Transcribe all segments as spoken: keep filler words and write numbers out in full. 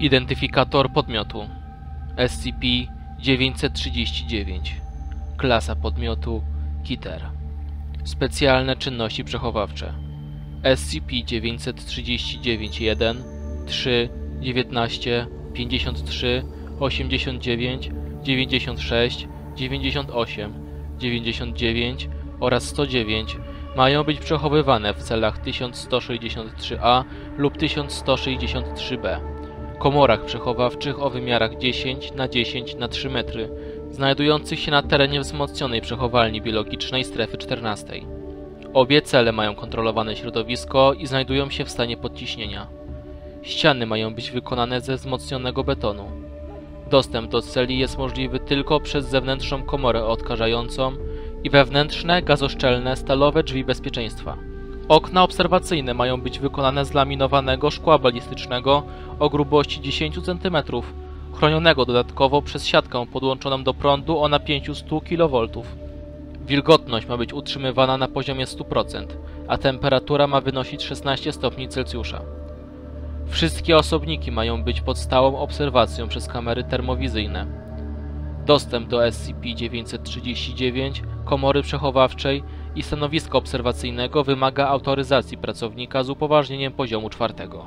Identyfikator podmiotu S C P dziewięćset trzydzieści dziewięć. Klasa podmiotu Kiter. Specjalne czynności przechowawcze S C P dziewięćset trzydzieści dziewięć jeden, trzy, dziewiętnaście, pięćdziesiąt trzy, osiemdziesiąt dziewięć, dziewięćdziesiąt sześć, dziewięćdziesiąt osiem, dziewięćdziesiąt dziewięć oraz sto dziewięć mają być przechowywane w celach tysiąc sto sześćdziesiąt trzy A lub tysiąc sto sześćdziesiąt trzy B, komorach przechowawczych o wymiarach dziesięć na dziesięć na trzy metry, znajdujących się na terenie wzmocnionej przechowalni biologicznej strefy czternastej. Obie cele mają kontrolowane środowisko i znajdują się w stanie podciśnienia. Ściany mają być wykonane ze wzmocnionego betonu. Dostęp do celi jest możliwy tylko przez zewnętrzną komorę odkażającą i wewnętrzne, gazoszczelne, stalowe drzwi bezpieczeństwa. Okna obserwacyjne mają być wykonane z laminowanego szkła balistycznego o grubości dziesięć centymetrów, chronionego dodatkowo przez siatkę podłączoną do prądu o napięciu sto kilowoltów. Wilgotność ma być utrzymywana na poziomie stu procent, a temperatura ma wynosić szesnaście stopni Celsjusza. Wszystkie osobniki mają być pod stałą obserwacją przez kamery termowizyjne. Dostęp do S C P dziewięćset trzydzieści dziewięć, komory przechowawczej i stanowiska obserwacyjnego wymaga autoryzacji pracownika z upoważnieniem poziomu czwartego.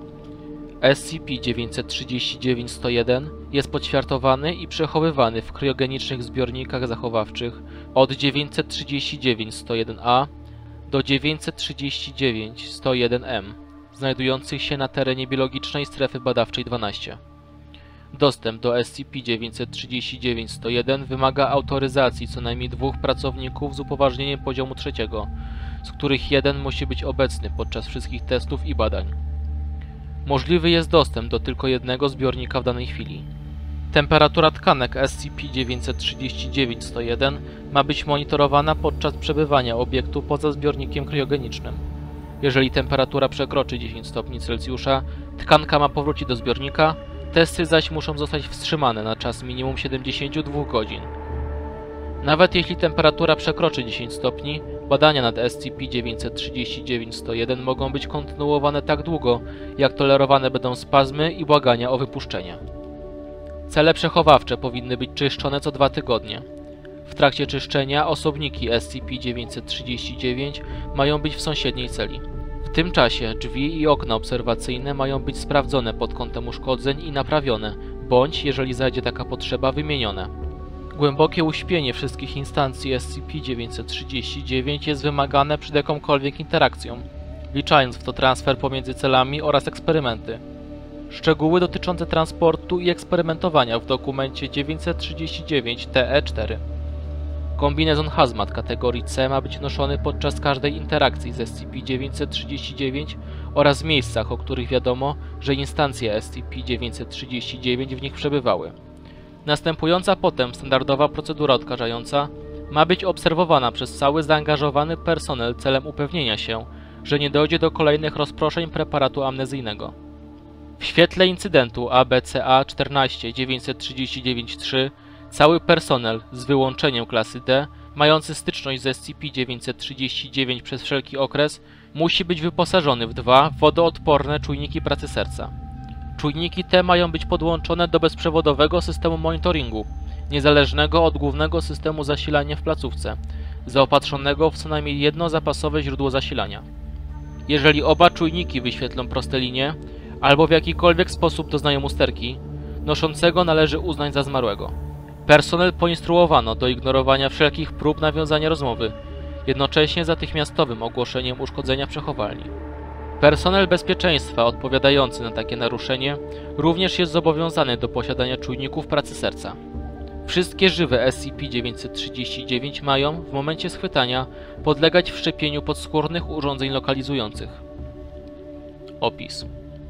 S C P dziewięćset trzydzieści dziewięć sto jeden jest poćwiartowany i przechowywany w kryogenicznych zbiornikach zachowawczych od dziewięćset trzydzieści dziewięć sto jeden A do dziewięćset trzydzieści dziewięć sto jeden M, znajdujących się na terenie biologicznej strefy badawczej dwanaście. Dostęp do S C P dziewięćset trzydzieści dziewięć sto jeden wymaga autoryzacji co najmniej dwóch pracowników z upoważnieniem poziomu trzeciego, z których jeden musi być obecny podczas wszystkich testów i badań. Możliwy jest dostęp do tylko jednego zbiornika w danej chwili. Temperatura tkanek S C P dziewięćset trzydzieści dziewięć sto jeden ma być monitorowana podczas przebywania obiektu poza zbiornikiem kryogenicznym. Jeżeli temperatura przekroczy dziesięć stopni Celsjusza, tkanka ma powrócić do zbiornika, testy zaś muszą zostać wstrzymane na czas minimum siedemdziesięciu dwóch godzin. Nawet jeśli temperatura przekroczy dziesięć stopni, badania nad S C P dziewięćset trzydzieści dziewięć sto jeden mogą być kontynuowane tak długo, jak tolerowane będą spazmy i błagania o wypuszczenie. Cele przechowawcze powinny być czyszczone co dwa tygodnie. W trakcie czyszczenia osobniki S C P dziewięćset trzydzieści dziewięć mają być w sąsiedniej celi. W tym czasie drzwi i okna obserwacyjne mają być sprawdzone pod kątem uszkodzeń i naprawione, bądź, jeżeli zajdzie taka potrzeba, wymienione. Głębokie uśpienie wszystkich instancji S C P dziewięćset trzydzieści dziewięć jest wymagane przed jakąkolwiek interakcją, wliczając w to transfer pomiędzy celami oraz eksperymenty. Szczegóły dotyczące transportu i eksperymentowania w dokumencie dziewięćset trzydzieści dziewięć T E cztery. Kombinezon hazmat kategorii C ma być noszony podczas każdej interakcji z S C P dziewięćset trzydzieści dziewięć oraz w miejscach, o których wiadomo, że instancje S C P dziewięćset trzydzieści dziewięć w nich przebywały. Następująca potem standardowa procedura odkażająca ma być obserwowana przez cały zaangażowany personel celem upewnienia się, że nie dojdzie do kolejnych rozproszeń preparatu amnezyjnego. W świetle incydentu A B C A czternaście dziewięćset trzydzieści dziewięć trzy cały personel, z wyłączeniem klasy D, mający styczność z S C P dziewięćset trzydzieści dziewięć przez wszelki okres, musi być wyposażony w dwa wodoodporne czujniki pracy serca. Czujniki te mają być podłączone do bezprzewodowego systemu monitoringu, niezależnego od głównego systemu zasilania w placówce, zaopatrzonego w co najmniej jedno zapasowe źródło zasilania. Jeżeli oba czujniki wyświetlą proste linie, albo w jakikolwiek sposób doznają usterki, noszącego należy uznać za zmarłego. Personel poinstruowano do ignorowania wszelkich prób nawiązania rozmowy, jednocześnie z natychmiastowym ogłoszeniem uszkodzenia przechowalni. Personel bezpieczeństwa odpowiadający na takie naruszenie również jest zobowiązany do posiadania czujników pracy serca. Wszystkie żywe S C P dziewięćset trzydzieści dziewięć mają, w momencie schwytania, podlegać wszczepieniu podskórnych urządzeń lokalizujących. Opis.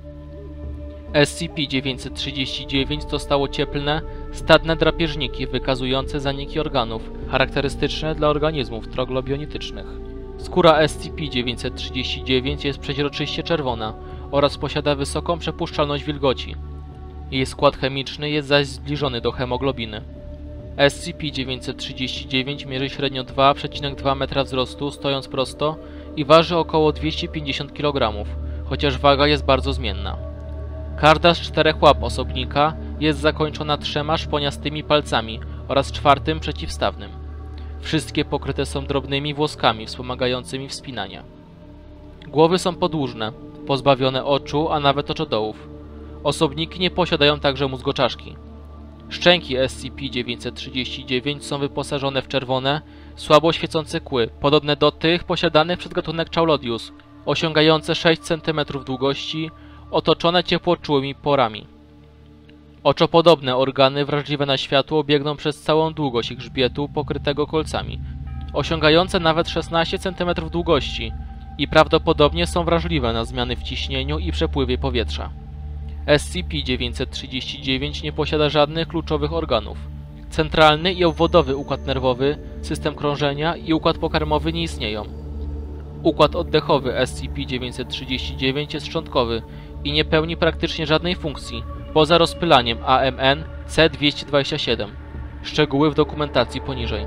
S C P dziewięćset trzydzieści dziewięć dostało cieplne, stadne drapieżniki wykazujące zaniki organów, charakterystyczne dla organizmów troglobionitycznych. Skóra S C P dziewięćset trzydzieści dziewięć jest przeźroczyście czerwona oraz posiada wysoką przepuszczalność wilgoci. Jej skład chemiczny jest zaś zbliżony do hemoglobiny. S C P dziewięćset trzydzieści dziewięć mierzy średnio dwa przecinek dwa metra wzrostu stojąc prosto i waży około dwieście pięćdziesiąt kilogramów, chociaż waga jest bardzo zmienna. Każda z czterech łap osobnika jest zakończona trzema szponiastymi palcami oraz czwartym przeciwstawnym. Wszystkie pokryte są drobnymi włoskami wspomagającymi wspinanie. Głowy są podłużne, pozbawione oczu, a nawet oczodołów. Osobniki nie posiadają także mózgoczaszki. Szczęki S C P dziewięćset trzydzieści dziewięć są wyposażone w czerwone, słabo świecące kły, podobne do tych posiadanych przez gatunek Chaulodius, osiągające sześć centymetrów długości, otoczone ciepłoczułymi porami. Oczopodobne organy wrażliwe na światło biegną przez całą długość ich grzbietu pokrytego kolcami, osiągające nawet szesnaście centymetrów długości i prawdopodobnie są wrażliwe na zmiany w ciśnieniu i przepływie powietrza. S C P dziewięćset trzydzieści dziewięć nie posiada żadnych kluczowych organów. Centralny i obwodowy układ nerwowy, system krążenia i układ pokarmowy nie istnieją. Układ oddechowy S C P dziewięćset trzydzieści dziewięć jest szczątkowy i nie pełni praktycznie żadnej funkcji, poza rozpylaniem A M N C dwieście dwadzieścia siedem. Szczegóły w dokumentacji poniżej.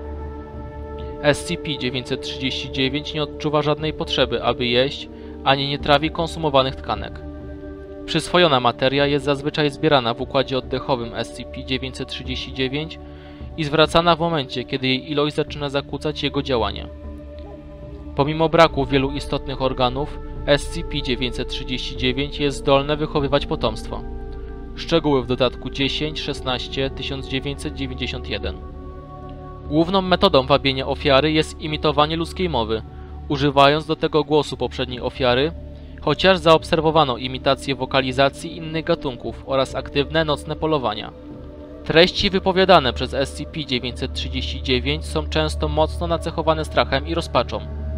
S C P dziewięćset trzydzieści dziewięć nie odczuwa żadnej potrzeby, aby jeść, ani nie trawi konsumowanych tkanek. Przyswojona materia jest zazwyczaj zbierana w układzie oddechowym S C P dziewięćset trzydzieści dziewięć i zwracana w momencie, kiedy jej ilość zaczyna zakłócać jego działanie. Pomimo braku wielu istotnych organów, S C P dziewięćset trzydzieści dziewięć jest zdolne wychowywać potomstwo. Szczegóły w dodatku dziesięć szesnaście tysiąc dziewięćset dziewięćdziesiąt jeden. Główną metodą wabienia ofiary jest imitowanie ludzkiej mowy, używając do tego głosu poprzedniej ofiary, chociaż zaobserwowano imitację wokalizacji innych gatunków oraz aktywne nocne polowania. Treści wypowiadane przez S C P dziewięćset trzydzieści dziewięć są często mocno nacechowane strachem i rozpaczą.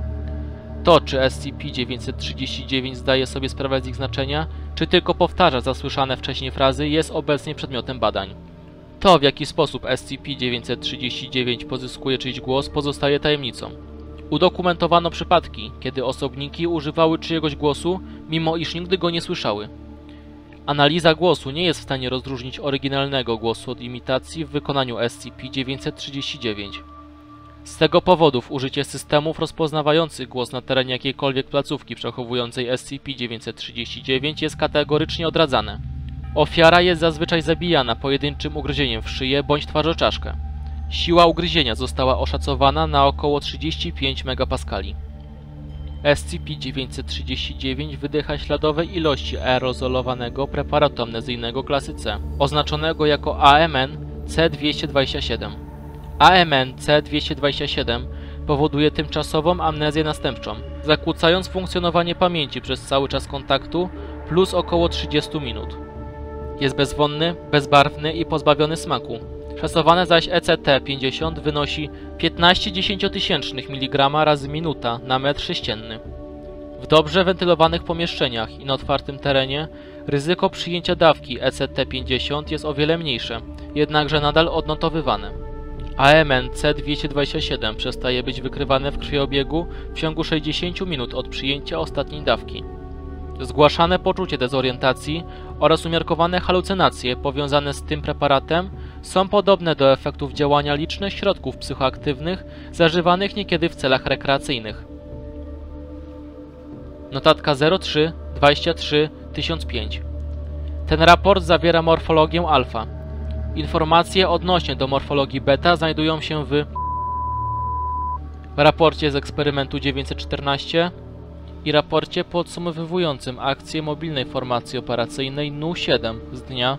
To, czy S C P dziewięćset trzydzieści dziewięć zdaje sobie sprawę z ich znaczenia, czy tylko powtarza zasłyszane wcześniej frazy, jest obecnie przedmiotem badań. To, w jaki sposób S C P dziewięćset trzydzieści dziewięć pozyskuje czyjś głos, pozostaje tajemnicą. Udokumentowano przypadki, kiedy osobniki używały czyjegoś głosu, mimo iż nigdy go nie słyszały. Analiza głosu nie jest w stanie rozróżnić oryginalnego głosu od imitacji w wykonaniu S C P dziewięćset trzydzieści dziewięć. Z tego powodu użycie systemów rozpoznawających głos na terenie jakiejkolwiek placówki przechowującej S C P dziewięćset trzydzieści dziewięć jest kategorycznie odradzane. Ofiara jest zazwyczaj zabijana pojedynczym ugryzieniem w szyję bądź twarzoczaszkę. Siła ugryzienia została oszacowana na około trzydzieści pięć megapaskali. S C P dziewięćset trzydzieści dziewięć wydycha śladowej ilości aerozolowanego preparatu amnezyjnego klasy C, oznaczonego jako A M N C dwieście dwadzieścia siedem. A M N C dwieście dwadzieścia siedem powoduje tymczasową amnezję następczą, zakłócając funkcjonowanie pamięci przez cały czas kontaktu plus około trzydzieści minut. Jest bezwonny, bezbarwny i pozbawiony smaku. Szacowane zaś E C T pięćdziesiąt wynosi piętnaście dziesięciotysięcznych miligrama razy minuta na metr sześcienny. W dobrze wentylowanych pomieszczeniach i na otwartym terenie ryzyko przyjęcia dawki E C T pięćdziesiąt jest o wiele mniejsze, jednakże nadal odnotowywane. A M N C dwieście dwadzieścia siedem przestaje być wykrywane w krwiobiegu w ciągu sześćdziesięciu minut od przyjęcia ostatniej dawki. Zgłaszane poczucie dezorientacji oraz umiarkowane halucynacje powiązane z tym preparatem są podobne do efektów działania licznych środków psychoaktywnych zażywanych niekiedy w celach rekreacyjnych. Notatka zero trzy dwadzieścia trzy tysiąc pięć. Ten raport zawiera morfologię alfa. Informacje odnośnie do morfologii beta znajdują się w raporcie z eksperymentu dziewięćset czternaście i raporcie podsumowującym akcję mobilnej formacji operacyjnej N U siedem z dnia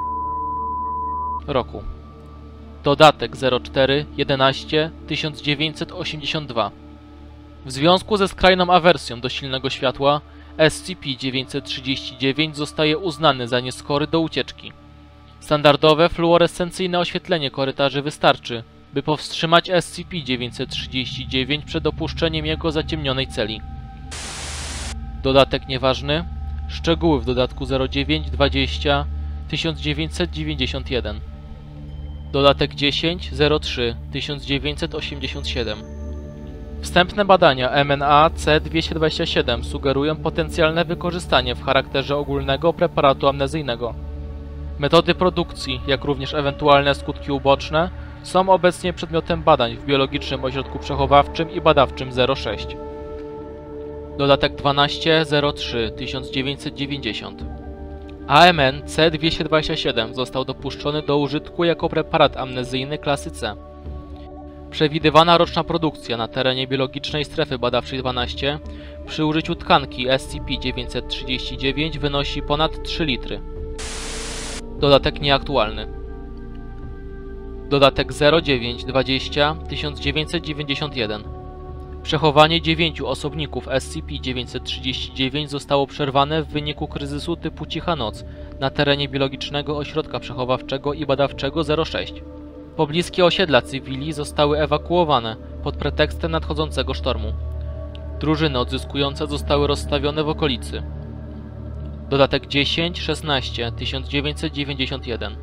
roku. Dodatek zero cztery jedenaście tysiąc dziewięćset osiemdziesiąt dwa. W związku ze skrajną awersją do silnego światła, S C P dziewięćset trzydzieści dziewięć zostaje uznany za nieskory do ucieczki. Standardowe fluorescencyjne oświetlenie korytarzy wystarczy, by powstrzymać S C P dziewięćset trzydzieści dziewięć przed opuszczeniem jego zaciemnionej celi. Dodatek nieważny. Szczegóły w dodatku zero dziewięć dwadzieścia tysiąc dziewięćset dziewięćdziesiąt jeden. Dodatek dziesięć zero trzy tysiąc dziewięćset osiemdziesiąt siedem. Wstępne badania M N A C dwieście dwadzieścia siedem sugerują potencjalne wykorzystanie w charakterze ogólnego preparatu amnezyjnego. Metody produkcji, jak również ewentualne skutki uboczne, są obecnie przedmiotem badań w Biologicznym Ośrodku Przechowawczym i Badawczym zero sześć. Dodatek dwanaście zero trzy tysiąc dziewięćset dziewięćdziesiąt. A M N C dwieście dwadzieścia siedem został dopuszczony do użytku jako preparat amnezyjny klasy C. Przewidywana roczna produkcja na terenie biologicznej strefy badawczej dwanaście przy użyciu tkanki S C P dziewięćset trzydzieści dziewięć wynosi ponad trzy litry. Dodatek nieaktualny. Dodatek zero dziewięć dwadzieścia tysiąc dziewięćset dziewięćdziesiąt jeden. Przechowanie dziewięciu osobników S C P dziewięćset trzydzieści dziewięć zostało przerwane w wyniku kryzysu typu Cicha Noc na terenie biologicznego ośrodka przechowawczego i badawczego zero sześć. Pobliskie osiedla cywili zostały ewakuowane pod pretekstem nadchodzącego sztormu. Drużyny odzyskujące zostały rozstawione w okolicy. Dodatek dziesięć szesnaście tysiąc dziewięćset dziewięćdziesiąt jeden.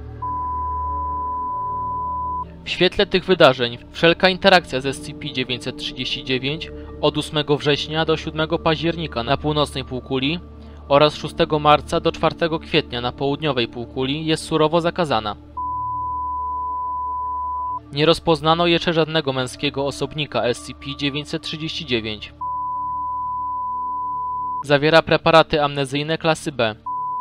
W świetle tych wydarzeń wszelka interakcja z S C P dziewięćset trzydzieści dziewięć od ósmego września do siódmego października na północnej półkuli oraz szóstego marca do czwartego kwietnia na południowej półkuli jest surowo zakazana. Nie rozpoznano jeszcze żadnego męskiego osobnika S C P dziewięćset trzydzieści dziewięć. Zawiera preparaty amnezyjne klasy B.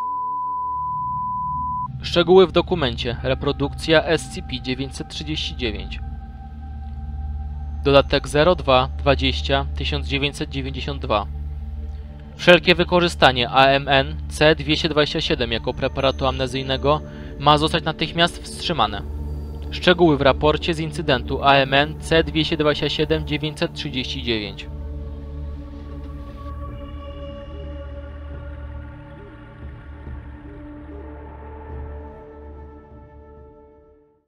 Szczegóły w dokumencie. Reprodukcja S C P dziewięćset trzydzieści dziewięć. Dodatek zero dwa dwadzieścia tysiąc dziewięćset dziewięćdziesiąt dwa. Wszelkie wykorzystanie A M N C dwieście dwadzieścia siedem jako preparatu amnezyjnego ma zostać natychmiast wstrzymane. Szczegóły w raporcie z incydentu A M N C dwieście dwadzieścia siedem dziewięćset trzydzieści dziewięć.